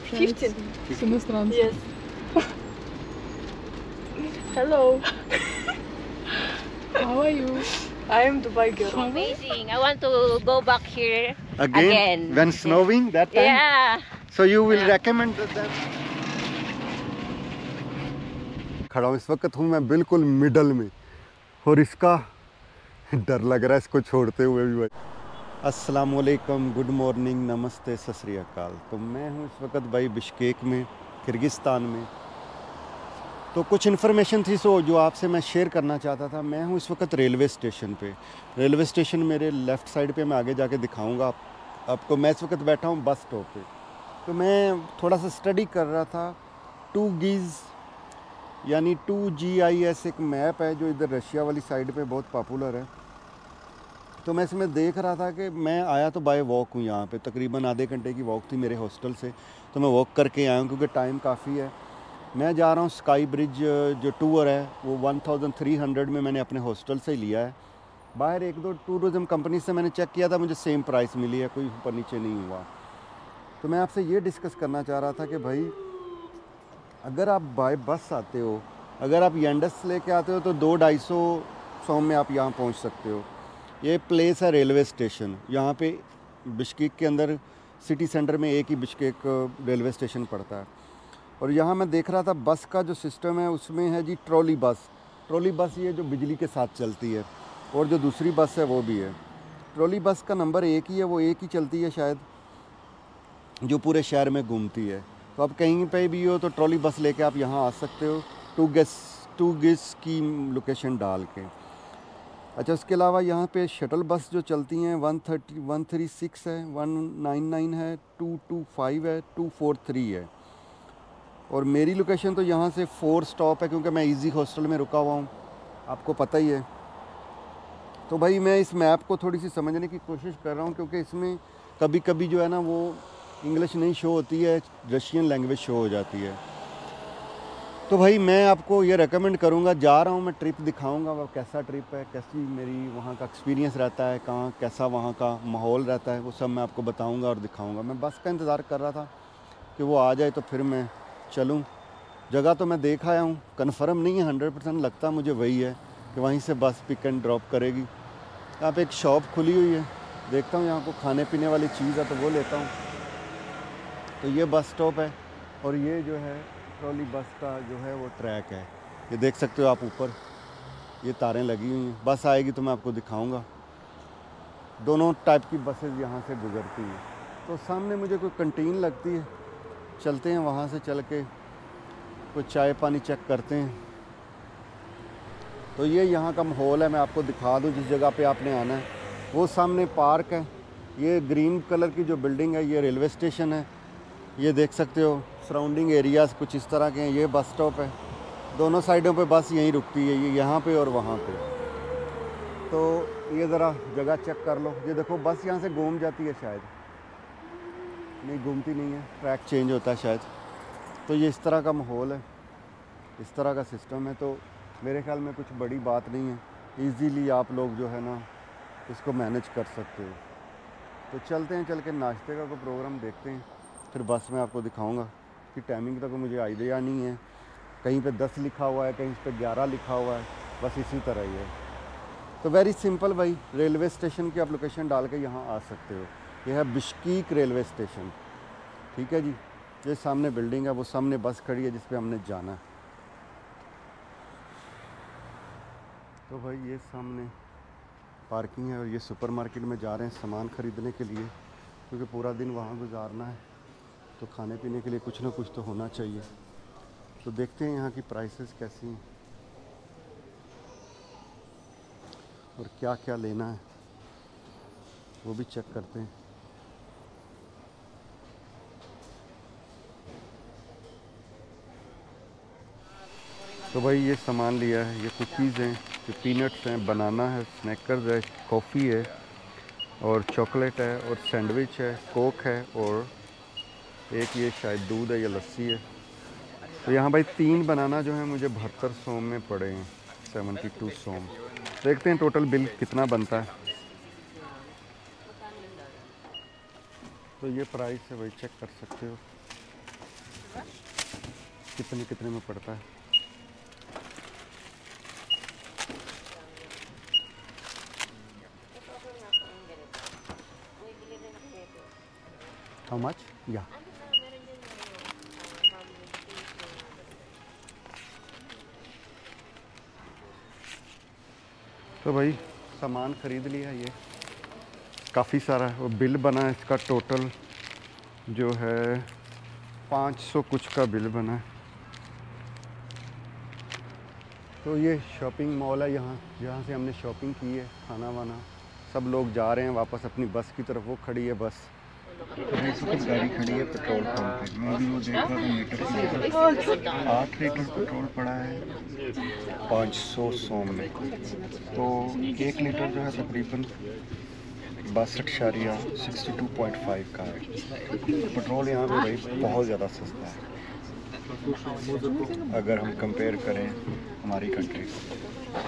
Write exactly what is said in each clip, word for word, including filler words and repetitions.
общается fifteen с иностранцами. Yes. Hello. How are you? I am Dubai girl. Amazing. I want to go back here Again, again. when snowing that time. Yeah. So you will Yeah. recommend that. खड़ा हूँ इस वक्त हूँ मैं बिल्कुल middle में और इसका डर लग रहा है इसको छोड़ते हुए भी भाई। अस्सलाम वालेकुम, गुड मॉर्निंग, नमस्ते, सत श्री अकाल। तो मैं हूँ इस वक्त भाई बिश्केक में, किर्गिस्तान में। तो कुछ इन्फॉर्मेशन थी सो जो आपसे मैं शेयर करना चाहता था। मैं हूँ इस वक्त रेलवे स्टेशन पे। रेलवे स्टेशन मेरे लेफ़्ट साइड पे, मैं आगे जाके दिखाऊंगा आप, आपको। मैं इस वक्त बैठा हूँ बस स्टॉप पे। तो मैं थोड़ा सा स्टडी कर रहा था। टू गीज़ यानी टू जी आई एस एक मैप है जो इधर रशिया वाली साइड पे बहुत पॉपुलर है। तो मैं इसमें देख रहा था कि मैं आया तो बाय वॉक हूँ यहाँ पे, तकरीबन आधे घंटे की वॉक थी मेरे हॉस्टल से। तो मैं वॉक करके आया हूँ क्योंकि टाइम काफ़ी है। मैं जा रहा हूँ स्काई ब्रिज जो टूर है वो वन थाउजेंड थ्री हंड्रेड में मैंने अपने हॉस्टल से ही लिया है। बाहर एक दो टूरिज़म कंपनी से मैंने चेक किया था, मुझे सेम प्राइस मिली है, कोई ऊपर नीचे नहीं हुआ। तो मैं आपसे ये डिस्कस करना चाह रहा था कि भाई अगर आप बाय बस आते हो, अगर आप यंडस लेके आते हो तो दो ढाई सौ सौ में आप यहाँ पहुँच सकते हो। ये प्लेस है रेलवे स्टेशन, यहाँ पे बिश्केक के अंदर सिटी सेंटर में एक ही बिश्केक रेलवे स्टेशन पड़ता है। और यहाँ मैं देख रहा था बस का जो सिस्टम है उसमें है जी ट्रॉली बस। ट्रॉली बस ये जो बिजली के साथ चलती है, और जो दूसरी बस है वो भी है। ट्रॉली बस का नंबर एक ही है, वो एक ही चलती है शायद, जो पूरे शहर में घूमती है। तो आप कहीं पे भी हो तो ट्रॉली बस लेके आप यहाँ आ सकते हो, टू गेस टू गेस की लोकेशन डाल के। अच्छा, उसके अलावा यहाँ पे शटल बस जो चलती हैं one thirty one three six है, वन नाइन नाइन है, टू टू फाइव है, टू फोर थ्री है। और मेरी लोकेशन तो यहाँ से फोर स्टॉप है क्योंकि मैं इजी हॉस्टल में रुका हुआ हूँ, आपको पता ही है। तो भाई मैं इस मैप को थोड़ी सी समझने की कोशिश कर रहा हूँ क्योंकि इसमें कभी कभी जो है ना वो इंग्लिश नहीं शो होती है, रशियन लैंग्वेज शो हो जाती है। तो भाई मैं आपको ये रेकमेंड करूँगा, जा रहा हूँ मैं, ट्रिप दिखाऊँगा वो कैसा ट्रिप है, कैसी मेरी वहाँ का एक्सपीरियंस रहता है, कहाँ कैसा वहाँ का माहौल रहता है, वो सब मैं आपको बताऊँगा और दिखाऊँगा। मैं बस का इंतज़ार कर रहा था कि वो आ जाए तो फिर मैं चलूँ। जगह तो मैं देख आया हूँ, कन्फर्म नहीं है, हंड्रेड परसेंट लगता मुझे वही है कि वहीं से बस पिक एंड ड्रॉप करेगी। यहाँ पे एक शॉप खुली हुई है, देखता हूँ यहाँ को खाने पीने वाली चीज़ है तो वो लेता हूँ। तो ये बस स्टॉप है और ये जो है ट्रॉली बस का जो है वो ट्रैक है, ये देख सकते हो आप ऊपर, ये तारें लगी हुई हैं। बस आएगी तो मैं आपको दिखाऊँगा। दोनों टाइप की बसेस यहाँ से गुजरती हैं। तो सामने मुझे कोई कंटीन लगती है, चलते हैं वहाँ से, चल के कुछ चाय पानी चेक करते हैं। तो ये यहाँ का माहौल है, मैं आपको दिखा दूँ जिस जगह पे आपने आना है। वो सामने पार्क है, ये ग्रीन कलर की जो बिल्डिंग है ये रेलवे स्टेशन है, ये देख सकते हो। सराउंडिंग एरियाज़ कुछ इस तरह के हैं। ये बस स्टॉप है, दोनों साइडों पे बस यहीं रुकती है, ये यहाँ पे और वहाँ पे। तो ये ज़रा जगह चेक कर लो, ये देखो बस यहाँ से घूम जाती है, शायद नहीं घूमती नहीं है, ट्रैक चेंज होता है शायद। तो ये इस तरह का माहौल है, इस तरह का सिस्टम है। तो मेरे ख्याल में कुछ बड़ी बात नहीं है, इजीली आप लोग जो है ना इसको मैनेज कर सकते हो। तो चलते हैं, चल के नाश्ते का कोई प्रोग्राम देखते हैं, फिर बस में आपको दिखाऊंगा कि टाइमिंग तक तो मुझे आइडिया नहीं है। कहीं पे दस लिखा हुआ है, कहीं पे ग्यारह लिखा हुआ है, बस इसी तरह ही है। तो वेरी सिंपल भाई, रेलवे स्टेशन की आप लोकेशन डाल के यहाँ आ सकते हो। यह है बिश्केक रेलवे स्टेशन, ठीक है जी। ये सामने बिल्डिंग है, वो सामने बस खड़ी है जिस पे हमने जाना है। तो भाई ये सामने पार्किंग है और ये सुपरमार्केट में जा रहे हैं सामान ख़रीदने के लिए, क्योंकि पूरा दिन वहाँ गुजारना है तो खाने पीने के लिए कुछ ना कुछ तो होना चाहिए। तो देखते हैं यहाँ की प्राइसेस कैसी हैं और क्या क्या लेना है वो भी चेक करते हैं। तो भाई ये सामान लिया है, ये कुकीज़ हैं, ये पीनट्स हैं, बनाना है, स्नैकर्स है, कॉफ़ी है और चॉकलेट है और सैंडविच है, कोक है और एक ये शायद दूध है या लस्सी है। तो यहाँ भाई तीन बनाना जो है मुझे बहत्तर सौ में पड़े हैं, सेवेंटी टू सौ। देखते हैं टोटल बिल कितना बनता है। तो ये प्राइस है भाई, चेक कर सकते हो। कितने कितने में पड़ता है? How much? Yeah. तो भाई सामान ख़रीद लिया, ये काफ़ी सारा है। वो बिल बना है इसका, टोटल जो है पाँच सौ कुछ का बिल बना है। तो ये शॉपिंग मॉल है यहाँ, जहाँ से हमने शॉपिंग की है, खाना वाना। सब लोग जा रहे हैं वापस अपनी बस की तरफ। वो खड़ी है बस, इस वक्त गाड़ी खड़ी है पेट्रोल पंप पे। मैं भी वो देख रहा था मीटर की, आठ लीटर पेट्रोल पड़ा है पाँच सौ सोम में। तो एक लीटर जो है तकरीबन बासठ शारिया सिक्सटी टू पॉइंट फाइव का है। पेट्रोल यहाँ पे भाई बहुत ज़्यादा सस्ता है अगर हम कंपेयर करें हमारी कंट्री से।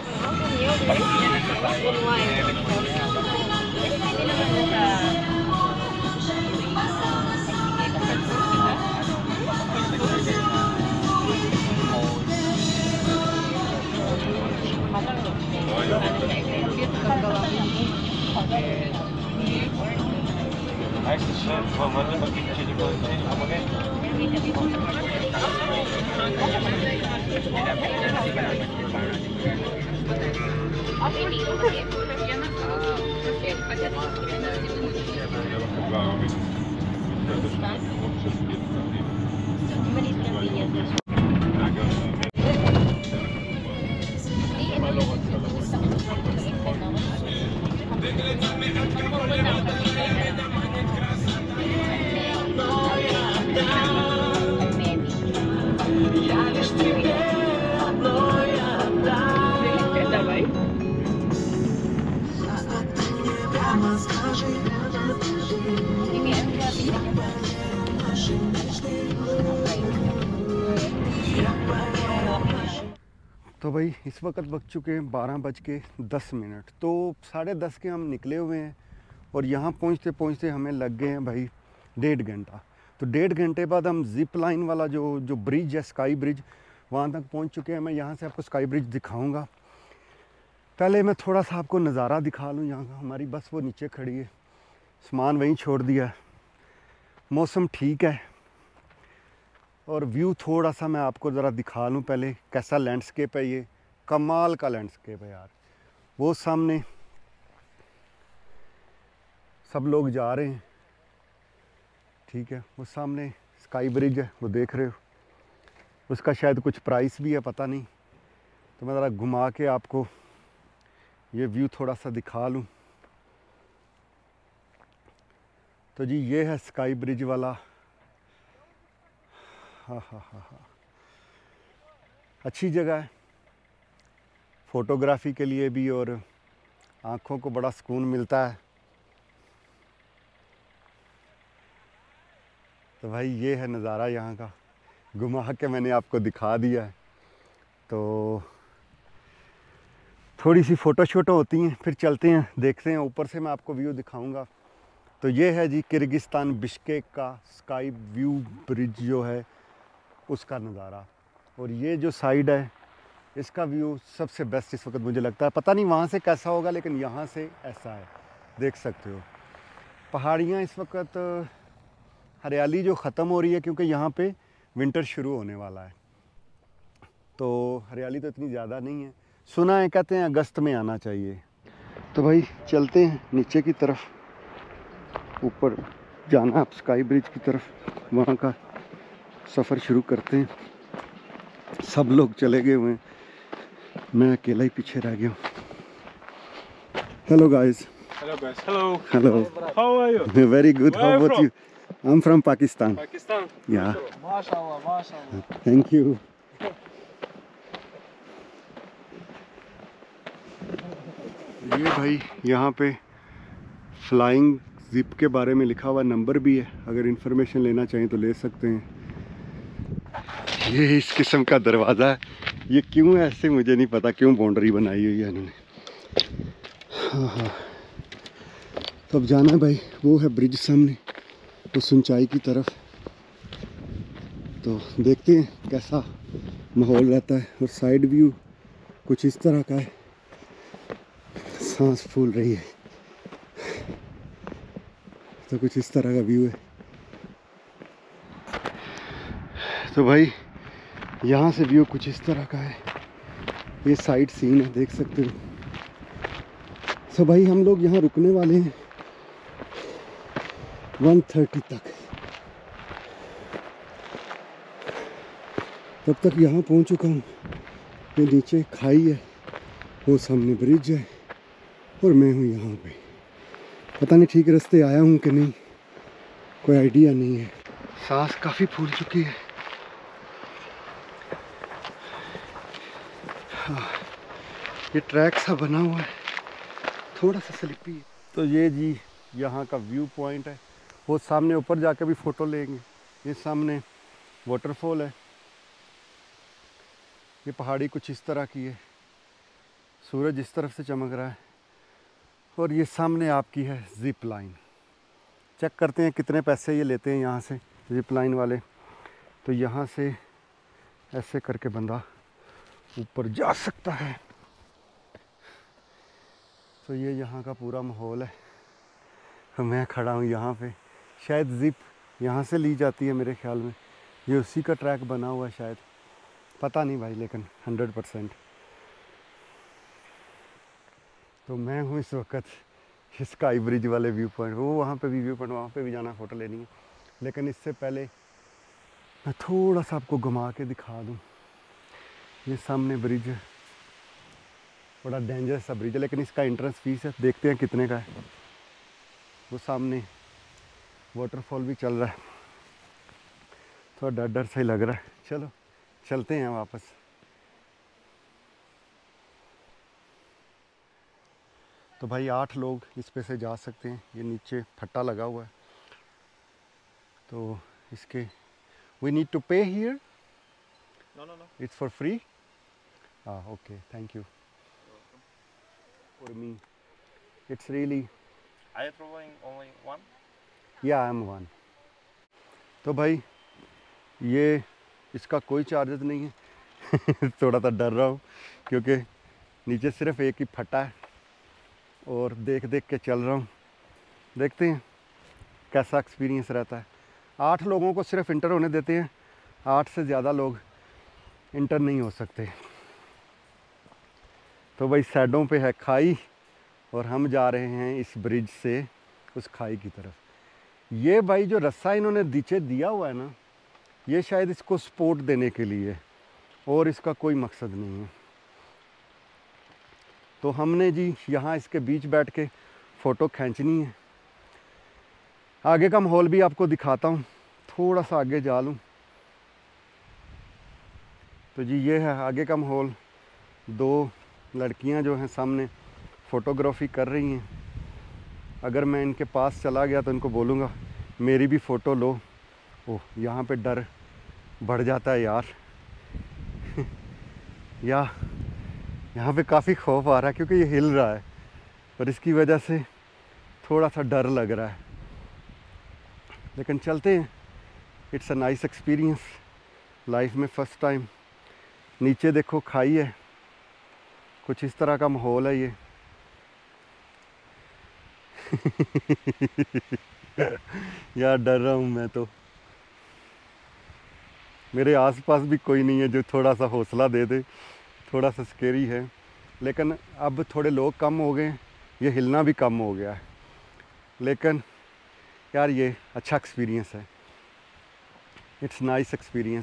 तो भाई इस वक्त बज चुके हैं बारह बज के दस मिनट। तो साढ़े दस के हम निकले हुए हैं और यहाँ पहुँचते पहुँचते हमें लग गए हैं भाई डेढ़ घंटा। तो डेढ़ घंटे बाद हम जिप लाइन वाला जो जो ब्रिज है, स्काई ब्रिज, वहाँ तक पहुँच चुके हैं। मैं यहाँ से आपको स्काई ब्रिज दिखाऊँगा। पहले मैं थोड़ा सा आपको नज़ारा दिखा लूँ यहाँ का। हमारी बस वो नीचे खड़ी है, सामान वहीं छोड़ दिया है। मौसम ठीक है और व्यू थोड़ा सा मैं आपको ज़रा दिखा लूँ पहले कैसा लैंडस्केप है। ये कमाल का लैंडस्केप है यार। वो सामने सब लोग जा रहे हैं, ठीक है। वो सामने स्काई ब्रिज है, वो देख रहे हो। उसका शायद कुछ प्राइस भी है, पता नहीं। तो मैं ज़रा घुमा के आपको ये व्यू थोड़ा सा दिखा लूँ। तो जी ये है स्काई ब्रिज वाला। हाँ हाँ हाँ हाँ अच्छी जगह है फ़ोटोग्राफ़ी के लिए भी और आँखों को बड़ा सुकून मिलता है। तो भाई ये है नज़ारा यहाँ का, घुमा के मैंने आपको दिखा दिया है। तो थोड़ी सी फ़ोटो शोटो होती हैं, फिर चलते हैं देखते हैं। ऊपर से मैं आपको व्यू दिखाऊंगा। तो ये है जी किर्गिस्तान बिश्केक का स्काई व्यू ब्रिज जो है उसका नज़ारा। और ये जो साइड है इसका व्यू सबसे बेस्ट इस वक्त मुझे लगता है। पता नहीं वहाँ से कैसा होगा, लेकिन यहाँ से ऐसा है, देख सकते हो। पहाड़ियाँ इस वक्त हरियाली जो ख़त्म हो रही है क्योंकि यहाँ पे विंटर शुरू होने वाला है। तो हरियाली तो इतनी ज़्यादा नहीं है। सुना है कहते हैं अगस्त में आना चाहिए। तो भाई चलते हैं नीचे की तरफ, ऊपर जाना आप स्काई ब्रिज की तरफ, वहाँ का सफ़र शुरू करते हैं। सब लोग चले गए हुए हैं, मैं अकेला ही पीछे रह गया हूँ। Hello guys. Hello guys. Hello. Hello. How are you? Very good. Where How are you about from? you? I'm from Pakistan. Pakistan. Yeah. MashaAllah, MashaAllah. Thank you. ये भाई यहाँ पे फ्लाइंग जिप के बारे में लिखा हुआ नंबर भी है, अगर इंफॉर्मेशन लेना चाहें तो ले सकते हैं। ये इस किस्म का दरवाज़ा है। ये क्यों है ऐसे मुझे नहीं पता, क्यों बाउंड्री बनाई हुई है इन्होंने। हाँ हाँ तो अब जाना है भाई, वो है ब्रिज सामने, उस ऊंचाई की तरफ। तो देखते हैं कैसा माहौल रहता है। और साइड व्यू कुछ इस तरह का है, सांस फूल रही है तो कुछ इस तरह का व्यू है। तो भाई यहाँ से व्यू कुछ इस तरह का है, ये साइड सीन है, देख सकते हो। तो भाई हम लोग यहाँ रुकने वाले हैं वन थर्टी तक। तब तक यहाँ पहुँच चुका हूँ। ये नीचे खाई है, वो सामने ब्रिज है और मैं हूँ यहाँ पे। पता नहीं ठीक रास्ते आया हूँ कि नहीं, कोई आइडिया नहीं है। सांस काफ़ी फूल चुकी है। हाँ, ये ट्रैक सा बना हुआ है, थोड़ा सा स्लिपी है। तो ये जी यहाँ का व्यू पॉइंट है। वो सामने ऊपर जाकर भी फ़ोटो लेंगे। ये सामने वाटरफॉल है। ये पहाड़ी कुछ इस तरह की है, सूरज इस तरफ से चमक रहा है। और ये सामने आपकी है जिप लाइन। चेक करते हैं कितने पैसे ये लेते हैं यहाँ से जिप लाइन वाले। तो यहाँ से ऐसे करके बंदा ऊपर जा सकता है। तो ये यहाँ का पूरा माहौल है। मैं खड़ा हूँ यहाँ पे। शायद जिप यहाँ से ली जाती है मेरे ख्याल में। ये उसी का ट्रैक बना हुआ है शायद, पता नहीं भाई, लेकिन हंड्रेड परसेंट। तो मैं हूँ इस वक्त स्काई ब्रिज वाले व्यू पॉइंट। वो वहाँ पे भी व्यू पॉइंट, वहाँ पे भी जाना, फ़ोटो लेनी है। लेकिन इससे पहले मैं थोड़ा सा आपको घुमा के दिखा दूँ। ये सामने ब्रिज है, बड़ा डेंजरस सा ब्रिज है, लेकिन इसका एंट्रेंस फीस है, देखते हैं कितने का है। वो सामने वाटरफॉल भी चल रहा है, थोड़ा डर डर सा ही लग रहा है। चलो चलते हैं वापस। तो भाई आठ लोग इस पे से जा सकते हैं। ये नीचे फट्टा लगा हुआ है, तो इसके we need to pay here. No, no, no. It's for free? Ah, okay, thank you. For me, it's really, Are you traveling only one? yeah, I'm one. तो भाई ये इसका कोई चार्जेस नहीं है। थोड़ा सा डर रहा हूँ क्योंकि नीचे सिर्फ एक ही फटा है और देख देख के चल रहा हूँ। देखते हैं कैसा एक्सपीरियंस रहता है। आठ लोगों को सिर्फ इंटर होने देते हैं, आठ से ज़्यादा लोग इंटर नहीं हो सकते। तो भाई साइडों पे है खाई और हम जा रहे हैं इस ब्रिज से उस खाई की तरफ। ये भाई जो रस्सा इन्होंने नीचे दिया हुआ है ना, ये शायद इसको सपोर्ट देने के लिए, और इसका कोई मकसद नहीं है। तो हमने जी यहाँ इसके बीच बैठ के फ़ोटो खींचनी है। आगे का माहौल भी आपको दिखाता हूँ, थोड़ा सा आगे जा लूँ तो जी ये है आगे का माहौल। दो लड़कियां जो हैं सामने फ़ोटोग्राफी कर रही हैं। अगर मैं इनके पास चला गया तो इनको बोलूँगा मेरी भी फ़ोटो लो। ओह, यहाँ पे डर बढ़ जाता है यार। या यहाँ पे काफ़ी खौफ आ रहा है क्योंकि ये हिल रहा है और इसकी वजह से थोड़ा सा डर लग रहा है, लेकिन चलते हैं। It's a nice experience, life में फ़र्स्ट टाइम। नीचे देखो खाई है, कुछ इस तरह का माहौल है ये। यार डर रहा हूँ मैं तो। मेरे आसपास भी कोई नहीं है जो थोड़ा सा हौसला दे दे। थोड़ा सा स्केरी है, लेकिन अब थोड़े लोग कम हो गए, ये हिलना भी कम हो गया है। लेकिन यार ये अच्छा एक्सपीरियंस है। It's nice experience.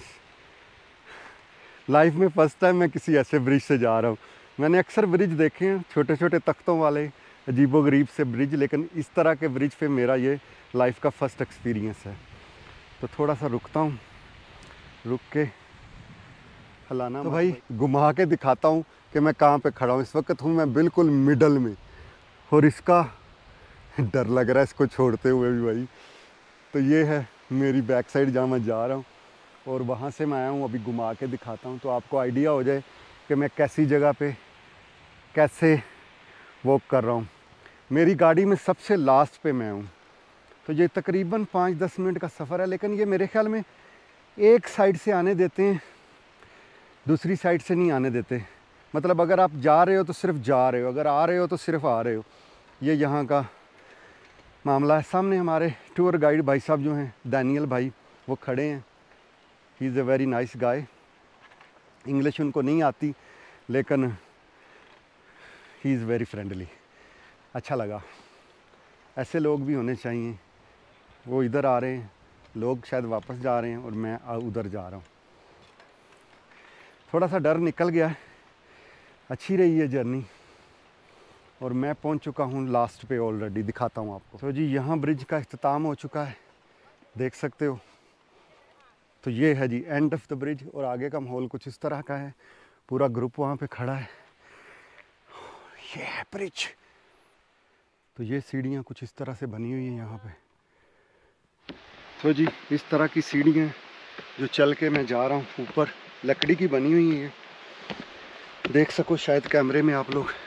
लाइफ में फ़र्स्ट टाइम मैं किसी ऐसे ब्रिज से जा रहा हूँ। मैंने अक्सर ब्रिज देखे हैं, छोटे छोटे तख्तों वाले, अजीबोगरीब से ब्रिज, लेकिन इस तरह के ब्रिज पे मेरा ये लाइफ का फ़र्स्ट एक्सपीरियंस है। तो थोड़ा सा रुकता हूँ, रुक के हलाना। तो भाई घुमा के दिखाता हूँ कि मैं कहाँ पे खड़ा हूँ। इस वक्त हूँ मैं बिल्कुल मिडल में, और इसका डर लग रहा है इसको छोड़ते हुए भी भाई। तो ये है मेरी बैक साइड जहाँ मैं जा रहा हूँ, और वहाँ से मैं आया हूँ। अभी घुमा के दिखाता हूँ तो आपको आइडिया हो जाए कि मैं कैसी जगह पे कैसे वॉक कर रहा हूँ। मेरी गाड़ी में सबसे लास्ट पे मैं हूँ। तो ये तकरीबन पाँच दस मिनट का सफ़र है, लेकिन ये मेरे ख्याल में एक साइड से आने देते हैं, दूसरी साइड से नहीं आने देते। मतलब अगर आप जा रहे हो तो सिर्फ जा रहे हो, अगर आ रहे हो तो सिर्फ आ रहे हो। ये यहाँ का मामला है। सामने हमारे टूर गाइड भाई साहब जो हैं, डैनियल भाई, वो खड़े हैं। He is a very nice guy. English उनको नहीं आती लेकिन ही इज़ वेरी फ्रेंडली। अच्छा लगा, ऐसे लोग भी होने चाहिए। वो इधर आ रहे हैं, लोग शायद वापस जा रहे हैं और मैं उधर जा रहा हूँ। थोड़ा सा डर निकल गया है, अच्छी रही है जर्नी और मैं पहुँच चुका हूँ लास्ट पे ऑलरेडी। दिखाता हूँ आपको। तो जी यहाँ ब्रिज का इख्तिताम हो चुका है, देख सकते हो। तो ये है जी एंड ऑफ द ब्रिज और आगे का माहौल कुछ इस तरह का है। पूरा ग्रुप वहाँ पे खड़ा है। ये है ब्रिज। तो ये सीढ़ियाँ कुछ इस तरह से बनी हुई हैं यहाँ पे। तो जी इस तरह की सीढ़ियाँ जो चल के मैं जा रहा हूँ ऊपर, लकड़ी की बनी हुई है। देख सको शायद कैमरे में आप लोग।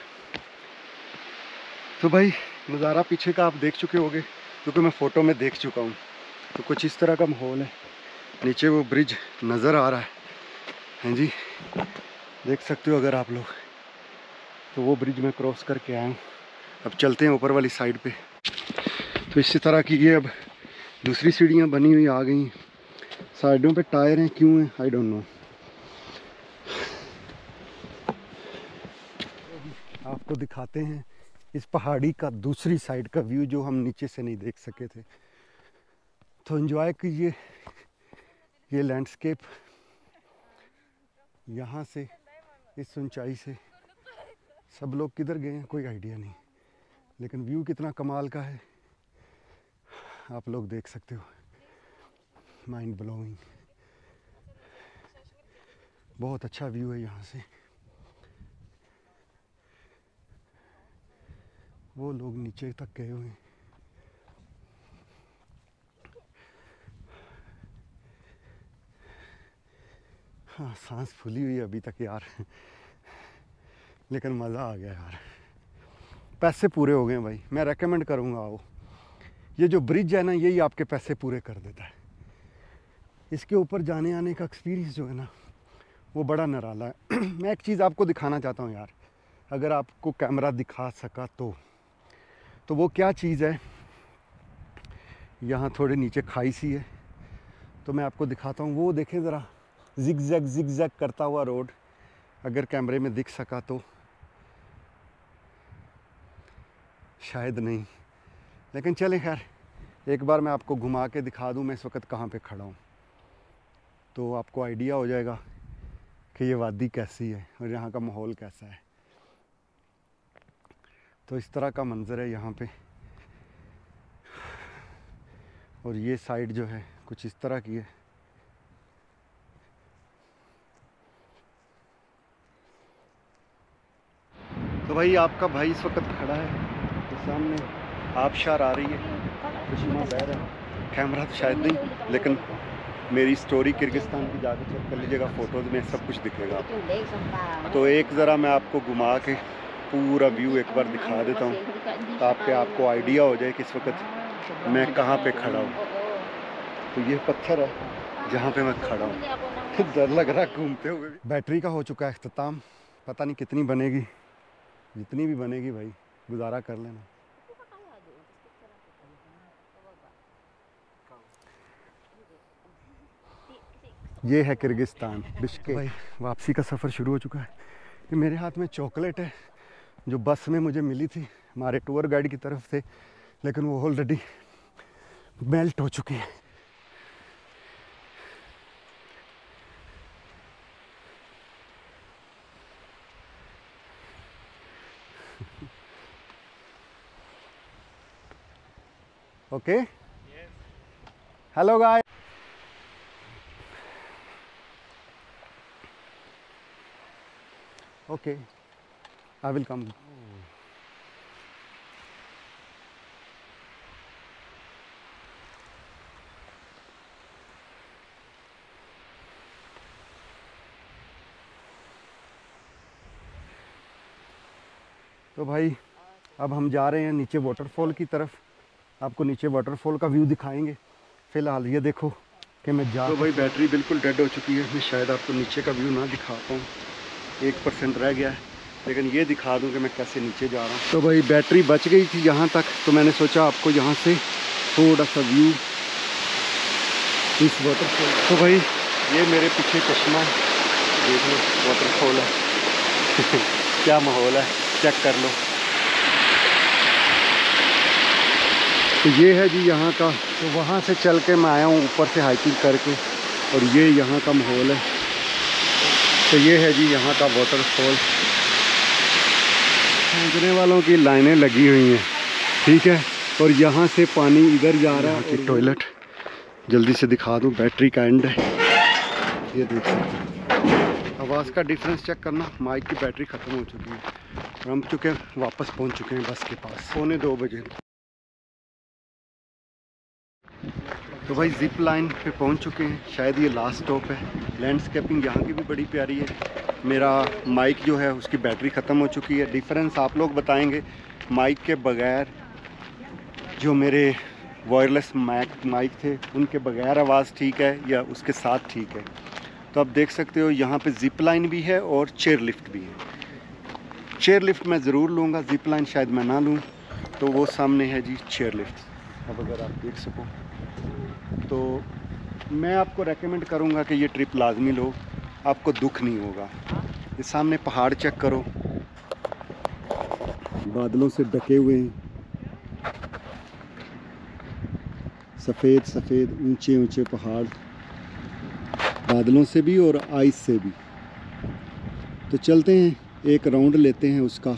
तो भाई नज़ारा पीछे का आप देख चुके होंगे क्योंकि मैं फ़ोटो में देख चुका हूँ। तो कुछ इस तरह का माहौल है। नीचे वो ब्रिज नज़र आ रहा है, हैं जी, देख सकते हो अगर आप लोग। तो वो ब्रिज में क्रॉस करके आया हूँ। अब चलते हैं ऊपर वाली साइड पे। तो इसी तरह की ये अब दूसरी सीढ़ियाँ बनी हुई आ गई। साइडों पे टायर हैं, क्यों हैं आई डोंट नो। आपको दिखाते हैं इस पहाड़ी का दूसरी साइड का व्यू जो हम नीचे से नहीं देख सके थे। तो एंजॉय कीजिए ये लैंडस्केप। यहाँ से इस ऊंचाई से सब लोग किधर गए हैं कोई आइडिया नहीं, लेकिन व्यू कितना कमाल का है आप लोग देख सकते हो। माइंड ब्लोइंग, बहुत अच्छा व्यू है यहाँ से। वो लोग नीचे तक गए हुए हैं। हाँ सांस फूली हुई है अभी तक यार, लेकिन मज़ा आ गया यार। पैसे पूरे हो गए भाई, मैं रेकमेंड करूँगा आओ। ये जो ब्रिज है ना, यही आपके पैसे पूरे कर देता है। इसके ऊपर जाने आने का एक्सपीरियंस जो है ना वो बड़ा निराला है। मैं एक चीज़ आपको दिखाना चाहता हूँ यार, अगर आपको कैमरा दिखा सका तो तो वो क्या चीज़ है। यहाँ थोड़े नीचे खाई सी है, तो मैं आपको दिखाता हूँ। वो देखें ज़रा, जिग जैग जिग जैग करता हुआ रोड, अगर कैमरे में दिख सका तो। शायद नहीं, लेकिन चले खैर एक बार मैं आपको घुमा के दिखा दूँ मैं इस वक्त कहाँ पे खड़ा हूँ, तो आपको आइडिया हो जाएगा कि ये वादी कैसी है और यहाँ का माहौल कैसा है। तो इस तरह का मंज़र है यहाँ पे। और ये साइड जो है कुछ इस तरह की है। तो भाई आपका भाई इस वक्त खड़ा है, तो सामने आबशार आ रही है, खुशनुमा बह रहा है। कैमरा तो शायद नहीं, लेकिन मेरी स्टोरी किर्गिस्तान की जाकर चेक कर लीजिएगा, फ़ोटोज़ में सब कुछ दिखेगा आपको। तो एक ज़रा मैं आपको घुमा के पूरा व्यू एक बार दिखा देता हूँ, ताकि आपको आइडिया हो जाए कि इस वक्त मैं कहाँ पे खड़ा हूँ। तो ये पत्थर है जहाँ पे मैं खड़ा हूँ। डर लग रहा है घूमते हुए। बैटरी का हो चुका है इख्तिताम, पता नहीं कितनी बनेगी, जितनी भी बनेगी भाई गुजारा कर लेना। ये है किर्गिस्तान, बिश्केक। भाई वापसी का सफ़र शुरू हो चुका है। ये मेरे हाथ में चॉकलेट है जो बस में मुझे मिली थी हमारे टूर गाइड की तरफ से, लेकिन वो ऑलरेडी मेल्ट हो चुकी है। Okay, hello guys. Okay, I will come. तो भाई अब हम जा रहे हैं नीचे वाटरफॉल की तरफ। आपको नीचे वाटरफॉल का व्यू दिखाएंगे। फ़िलहाल ये देखो कि मैं जा। तो भाई बैटरी बिल्कुल डेड हो चुकी है। मैं शायद आपको नीचे का व्यू ना दिखा पाऊँ, एक परसेंट रह गया है, लेकिन ये दिखा दूँ कि मैं कैसे नीचे जा रहा हूँ। तो भाई बैटरी बच गई थी यहाँ तक, तो मैंने सोचा आपको यहाँ से थोड़ा सा व्यू इस वाटरफॉल। तो भाई ये मेरे पीछे चश्मा देख लो, वाटरफॉल है। क्या माहौल है, चेक कर लो। तो ये है जी यहाँ का। तो वहाँ से चल के मैं आया हूँ ऊपर से हाइकिंग करके, और ये यहाँ का माहौल है। तो ये है जी यहाँ का वाटरफॉल। पहुँचने वालों की लाइनें लगी हुई हैं, ठीक है। और यहाँ से पानी इधर जा रहा है। टॉयलेट जल्दी से दिखा दूँ, बैटरी का एंड है, ये देख सकते हैं। आवाज़ का डिफरेंस चेक करना। माइक की बैटरी ख़त्म हो चुकी है और हम चुके वापस पहुँच चुके हैं बस के पास, पौने दो बजे। तो भाई जिप लाइन पे पहुंच चुके हैं, शायद ये लास्ट स्टॉप है। लैंडस्केपिंग यहाँ की भी बड़ी प्यारी है। मेरा माइक जो है उसकी बैटरी ख़त्म हो चुकी है। डिफरेंस आप लोग बताएंगे, माइक के बगैर जो मेरे वायरलेस माइक माइक थे उनके बगैर आवाज़ ठीक है या उसके साथ ठीक है। तो आप देख सकते हो यहाँ पे जिप लाइन भी है और चेयर लिफ्ट भी है। चेयर लिफ्ट मैं ज़रूर लूँगा, जिप लाइन शायद मैं ना लूँ। तो वो सामने है जी चेयर लिफ्ट। अब अगर आप देख सको तो मैं आपको रेकमेंड करूँगा कि ये ट्रिप लाजमी लो, आपको दुख नहीं होगा। ये सामने पहाड़ चेक करो, बादलों से ढके हुए हैं, सफ़ेद सफ़ेद ऊंचे ऊंचे पहाड़, बादलों से भी और आइस से भी। तो चलते हैं, एक राउंड लेते हैं उसका।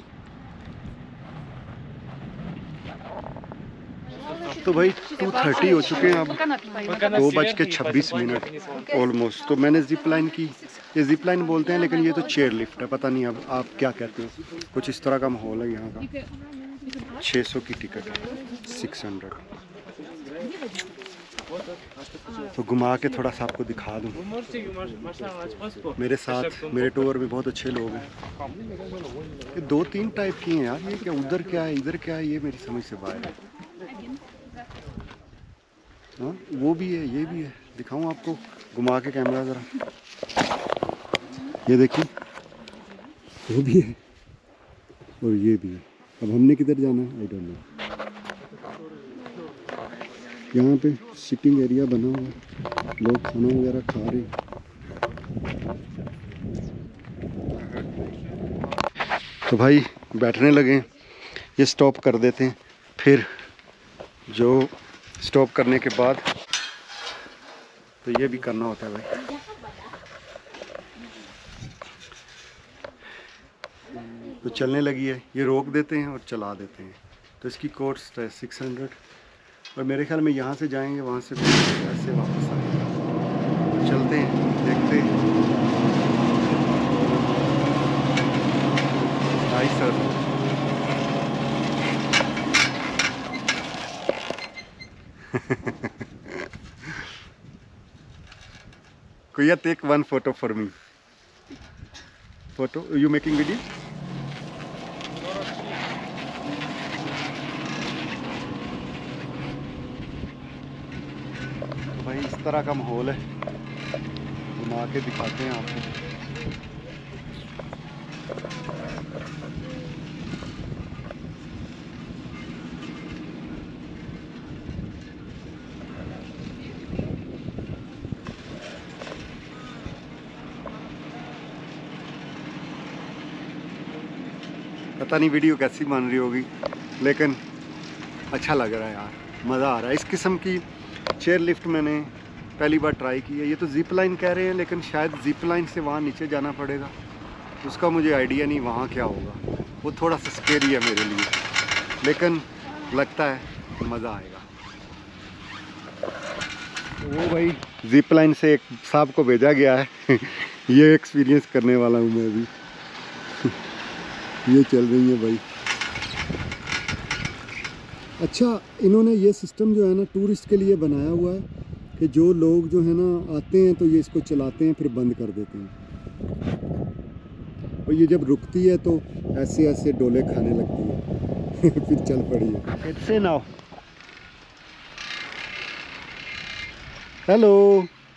तो भाई टू थर्टी हो चुके हैं, अब दो बज के छब्बीस मिनट ऑलमोस्ट। तो मैंने जिप लाइन की, ये जिप लाइन बोलते हैं लेकिन ये तो चेयर लिफ्ट है, पता नहीं अब आप क्या कहते हो। कुछ इस तरह का माहौल है यहाँ का। छः सौ की टिकट है, सिक्स हंड्रेड। तो घुमा के थोड़ा सा आपको दिखा दूँ। मेरे साथ मेरे टूर में बहुत अच्छे लोग हैं। ये दो तीन टाइप की हैं यार, ये क्या उधर क्या है इधर क्या है, ये मेरी समझ से बाहर है। हाँ वो भी है, ये भी है। दिखाऊं आपको घुमा के कैमरा ज़रा, ये देखिए, वो भी है और ये भी है। अब हमने किधर जाना है आई डोंट नो। यहाँ पे सिटिंग एरिया बना हुआ है, लोग खाना वगैरह खा रहे हैं। तो भाई बैठने लगे, ये स्टॉप कर देते हैं, फिर जो स्टॉप करने के बाद तो ये भी करना होता है भाई। तो चलने लगी है, ये रोक देते हैं और चला देते हैं। तो इसकी कॉस्ट है सिक्स हंड्रेड, और मेरे ख्याल में यहाँ से जाएंगे, वहाँ से ऐसे वापस आएंगे। तो चलते हैं, देखते हैं। Hi sir. Kuya, take one photo for me. Photo? Are you making video? तो भाई इस तरह का माहौल है, घुमा के दिखाते हैं आपको। पता नहीं वीडियो कैसी बन रही होगी, लेकिन अच्छा लग रहा है यार, मज़ा आ रहा है। इस किस्म की चेयर लिफ्ट मैंने पहली बार ट्राई की है। ये तो जिप लाइन कह रहे हैं, लेकिन शायद जिप लाइन से वहाँ नीचे जाना पड़ेगा, उसका मुझे आइडिया नहीं वहाँ क्या होगा। वो थोड़ा सा स्केरी है मेरे लिए, लेकिन लगता है मज़ा आएगा। वो भाई जिप लाइन से एक साहब को भेजा गया है ये एक्सपीरियंस करने वाला हूँ मैं अभी। ये चल रही है भाई। अच्छा, इन्होंने ये सिस्टम जो है ना टूरिस्ट के लिए बनाया हुआ है कि जो लोग जो है ना आते हैं तो ये इसको चलाते हैं, फिर बंद कर देते हैं, और ये जब रुकती है तो ऐसे ऐसे डोले खाने लगती है फिर चल पड़ी है। It's now hello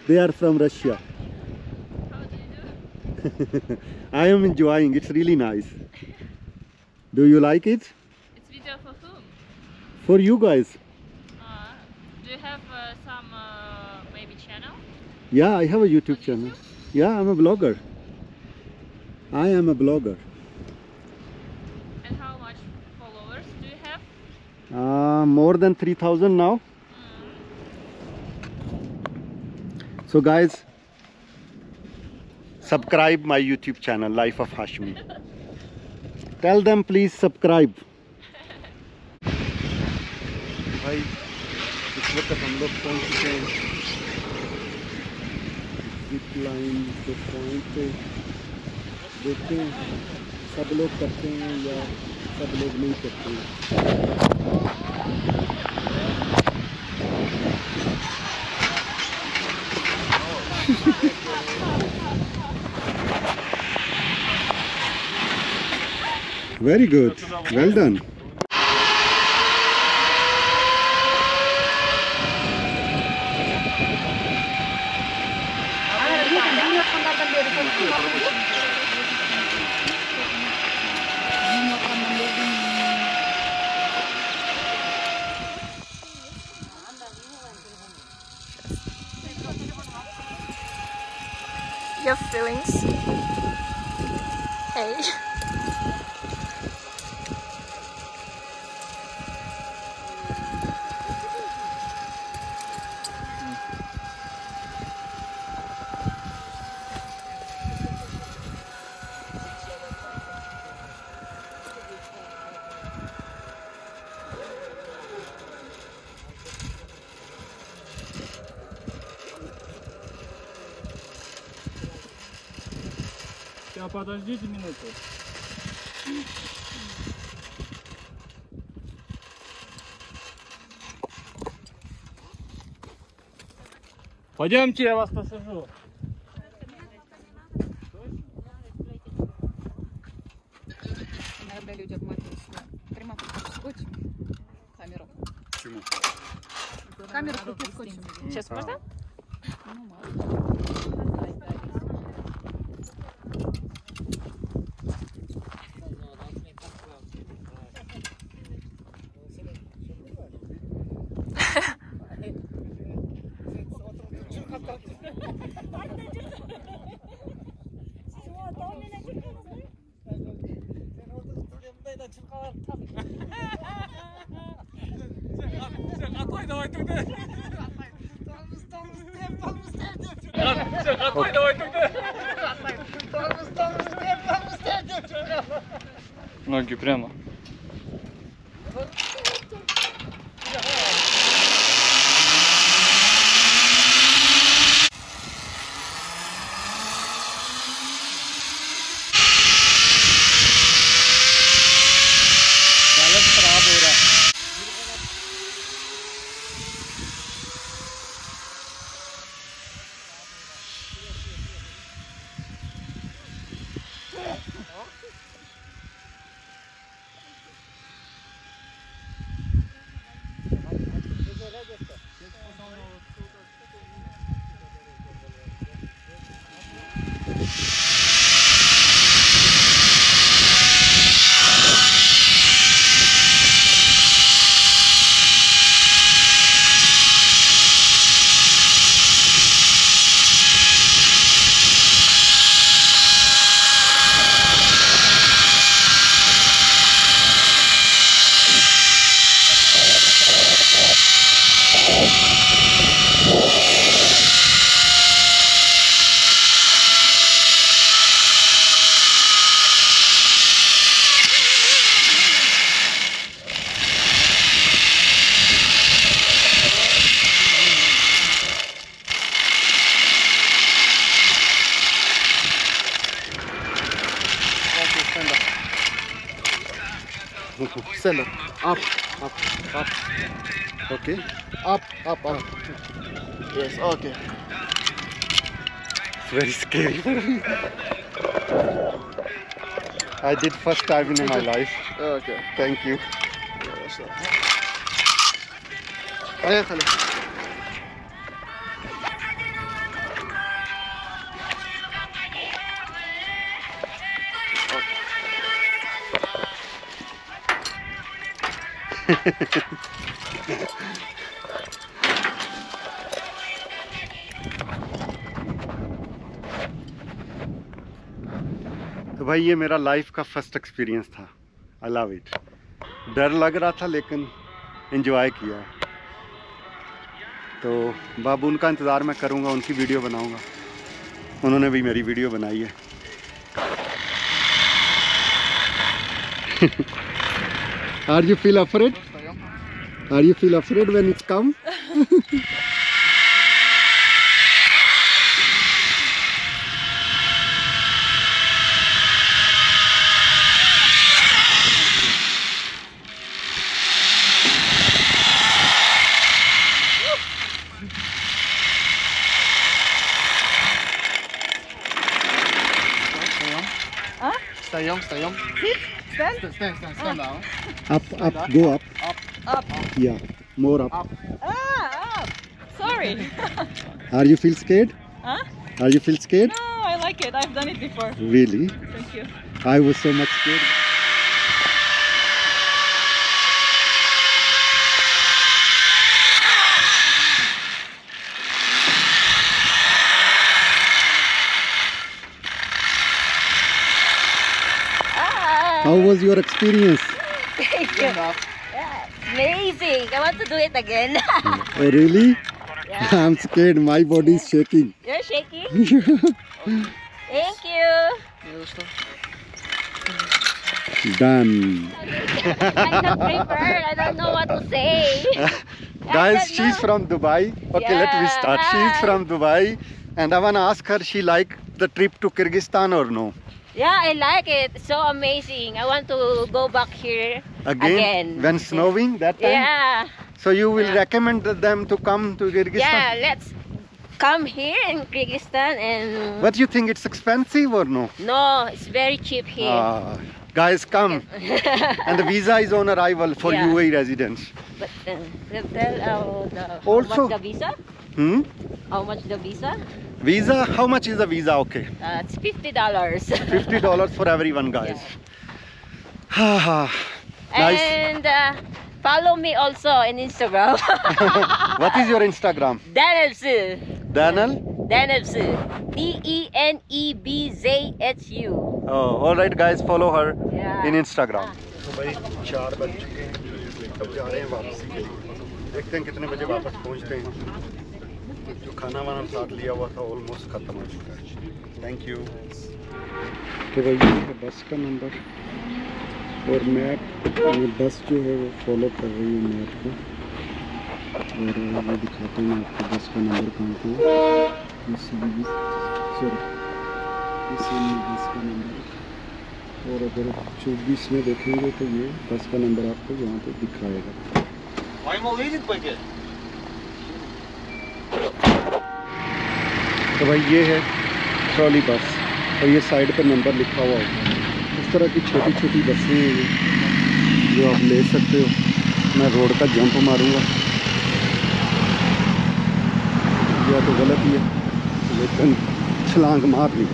They are from Russia. How do you do? I am enjoying. It's really nice. Do you like it? It's video for whom? For you guys. Uh, do you have uh, some uh, maybe channel? Yeah, I have a YouTube On channel. YouTube? Yeah, I'm a blogger. I am a blogger. And how much followers do you have? Uh, more than three thousand now. So guys, subscribe my YouTube channel, Life of Hashmi. Tell them please subscribe. भाई इस वक्त हम लोग पहुंच चुके हैं zip line के point पे। देखते हैं सब लोग करते हैं या सब लोग नहीं करते हैं। Very good. Well done. Your feelings? Hey. Сейчас подождите минуту. Пойдемте, я вас посажу. Иногда люди обматываются на приматку скотчем. Камеру. Почему? Камеру крутят скотчем. Сейчас можно? Ну, мало. Ноги прямо. Stand up. Up, up, up. Okay. Up, up, up. Yes, okay. It's very scary for me. I did first time in my life. Okay. Thank you. Поехали. तो भाई ये मेरा life का first experience था। I love it. डर लग रहा था लेकिन एंजॉय किया। तो बाबू उनका इंतज़ार मैं करूँगा, उनकी वीडियो बनाऊँगा। उन्होंने भी मेरी वीडियो बनाई है। Are you feel afraid? Are you feel afraid when it's come? Stay on, stay on. Stand? Stand, stand, stand, stand down. Up, up, go up. Up. Up. Yeah, more up. Up. Ah, up. Sorry. Are you feel scared? Huh? Are you feel scared? No, I like it. I've done it before. Really? Thank you. I was so much scared. How was your experience? Thank you. Yeah, amazing. I want to do it again. Oh really? Yeah. I'm scared. My body is shaking. You're shaking? Thank you. Done. I'm not prepared. I don't know what to say. Guys, don't she's know. from Dubai. Okay, let me Yeah, start. She's hi. from Dubai, and I wanna ask her, she like the trip to Kyrgyzstan or no? Yeah, I like it. So amazing. I want to go back here Again? again. When snowing that time? Yeah. So you will Yeah. recommend them to come to Kyrgyzstan? Yeah, let's come here in Kyrgyzstan and But you think it's expensive or no? no, it's very cheap here. Ah, guys, come. And the visa is on arrival for Yeah. U A E residents. But uh, they'll tell uh, the, how Also- much the visa? Hmm? How much the visa? Visa? How much is the visa? Okay. Uh, it's fifty dollars. fifty dollars for everyone, guys. Nice. And uh, follow me also on Instagram. What is your Instagram? Daniel Su. Daniel? Daniel Su. D E N E B Z H U. Oh, all right, guys, follow her Yeah. in Instagram. तो भाई चार बज चुके हैं, अब जा रहे हैं वापसी के लिए। देखते हैं कितने बजे वापस पहुंचते हैं। जो खाना वाना साथ लिया हुआ था ऑलमोस्ट खत्म हो चुका है। Thank you. तो भाई ये है बस का नंबर और मैप। ये बस जो है वो फॉलो कर रही है मैप को, और ये दिखाता हूँ मैं आपको बस का नंबर कहाँ पे है। सॉरी, इस बस का नंबर, और अगर चौबीस में देखेंगे तो ये बस का नंबर आपको यहाँ पे दिखाएगा। तो भाई ये है ट्रॉली बस, और ये साइड पर नंबर लिखा हुआ होता है। इस तरह की छोटी छोटी बसें हैं ये, जो आप ले सकते हो। मैं रोड का जंप मारूंगा, या तो गलत ही है, लेकिन छलांग मार ली।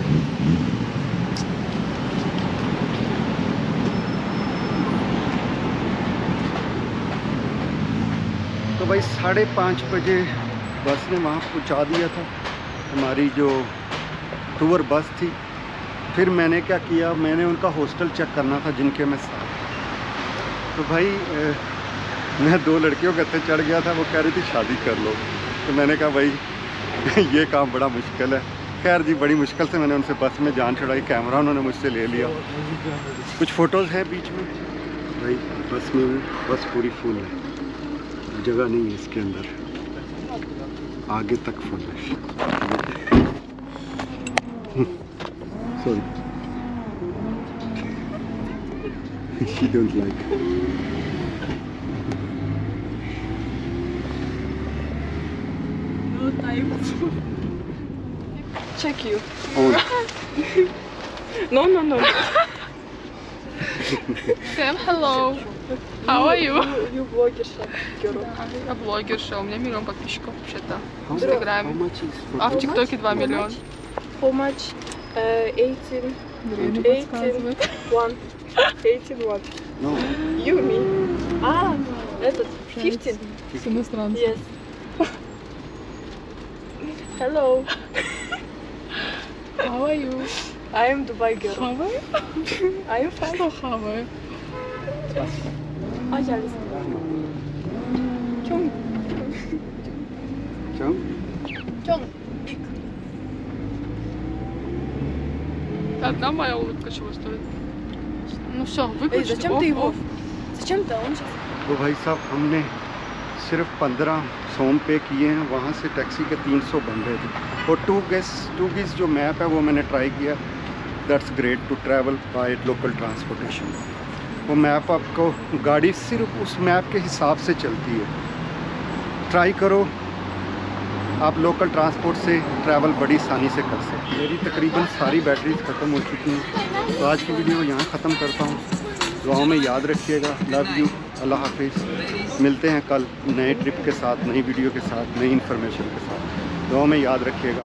तो भाई साढ़े पाँच बजे बस ने वहाँ पहुँचा दिया था, हमारी जो टूर बस थी। फिर मैंने क्या किया, मैंने उनका हॉस्टल चेक करना था जिनके मैं साथ। तो भाई ए, मैं दो लड़कियों के हथे चढ़ गया था, वो कह रही थी शादी कर लो। तो मैंने कहा भाई ये काम बड़ा मुश्किल है। खैर जी, बड़ी मुश्किल से मैंने उनसे बस में जान छुड़ाई, कैमरा उन्होंने मुझसे ले लिया। कुछ फ़ोटोज़ हैं बीच में। भाई बस में बस पूरी फुल है, जगह नहीं है इसके अंदर, आगे तक फुल है। Sorry, she don't like. No time to check you. On. No, no, no. Сэм, hello. How are you? You блогерша, girl. Я блогерша, у меня миллион подписчиков вообще-то How в much- Инстаграме. how much is for А в ТикТоке два миллиона. How much? Uh, eighteen. eighteen. One. eighteen one. No. You, me. Ah, fifteen. С иностранцем. Yes. Hello. How are you? I am Dubai girl. How are you? I am fine. Что how are you? Пожалуйста. Чон. Чем? Чон. Одна моя улыбка чего стоит? Ну все, Эй, выключи. зачем ты его? Зачем ты? Он сейчас... तो भाई साहब हमने सिर्फ पंद्रह सोम पे किए हैं, वहाँ से टैक्सी के तीन सौ बन रहे थे। और टू गेस टू गिस जो मैप है वो मैंने ट्राई किया, that's great to travel by local transportation. वो मैप आपको गाड़ी सिर्फ उस मैप के हिसाब से चलती है। ट्राई करो, आप लोकल ट्रांसपोर्ट से ट्रैवल बड़ी आसानी से कर सकते हैं। मेरी तकरीबन सारी बैटरीज ख़त्म हो चुकी हैं, तो आज की वीडियो यहाँ ख़त्म करता हूँ। दुआओं में याद रखिएगा। लव यू, अल्लाह हाफिज़। मिलते हैं कल नए ट्रिप के साथ, नई वीडियो के साथ, नई इन्फॉर्मेशन के साथ। दुआओं में याद रखिएगा।